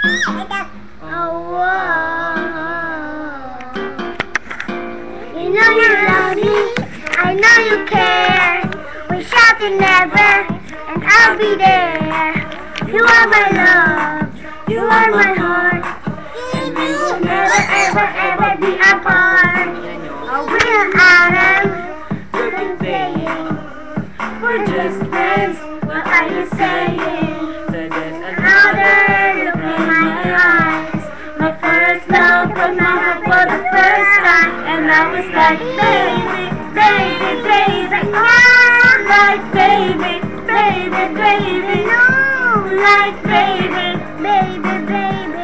Oh, you know you love me, I know you care. We shout never, and I'll be there. You are my love, you are my heart, and we will never, ever, ever be apart. Oh, we're Adam, you're saying we're just friends. What are you saying? So there's another look in my eyes. My first love was my heart for the first time, and I was like, baby, baby, baby, oh, like baby, baby, baby, no, like baby, baby, baby,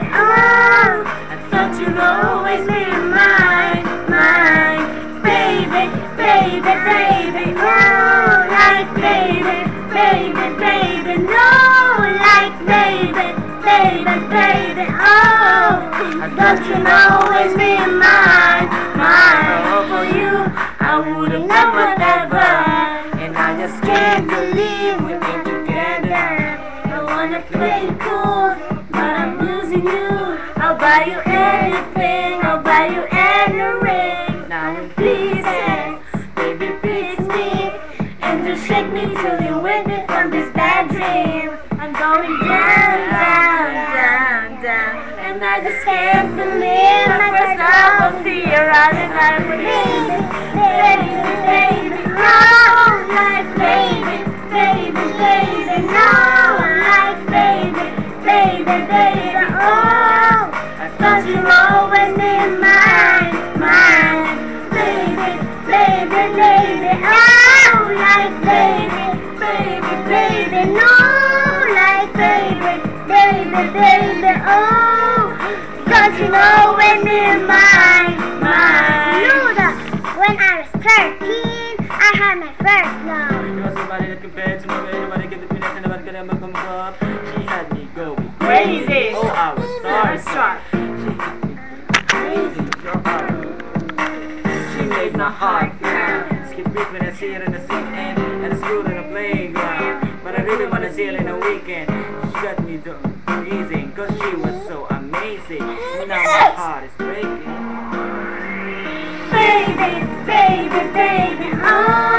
oh, I thought you'd always be mine, mine, baby, baby, baby, oh, like baby, baby, baby, no, like baby, baby, baby, oh, I thought you'd always be mine, mine. Oh, for you, I would've never, never, and I just can't believe we've been together. I wanna play cool, but I'm losing you. I'll buy you anything, I'll buy you any ring. Now in pieces, baby, fix me, and just shake me till you wake me from this bad dream. I'm going down, down, down, down, and I just can't believe my first love will be around, and I'm baby, baby, baby, oh, like baby, baby, baby, no, like baby, baby, baby, oh, I thought you'd always be mine, mine, baby, baby, baby, oh, like baby, baby, baby, no, like baby, baby, baby, oh, cause you know when you're mine, mine. You know that when I was 13, I had my first love. You know somebody that compared to me, nobody get the peanuts and nobody could ever come up. She had me going Crazy. Oh, I was starstruck. She had me crazy, your heart. She made my heart pound. Skip beat when I see it in the sick end, at the school in the playground. But I really wanna see it in the weekend. She got me doing amazing, cause she was so amazing. And now my heart is breaking. Baby, baby, baby, oh.